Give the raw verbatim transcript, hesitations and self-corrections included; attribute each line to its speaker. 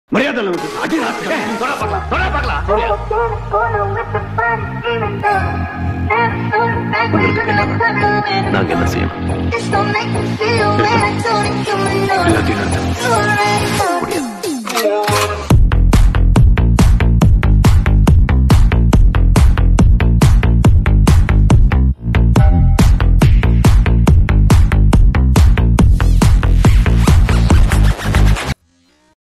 Speaker 1: மரியாதை விட்டு அடி தொட பார்க்கலாம் தொட பார்க்கலாம் நாங்க என்ன செய்யணும் எல்லாத்தையும் நிறுத்த முடியாது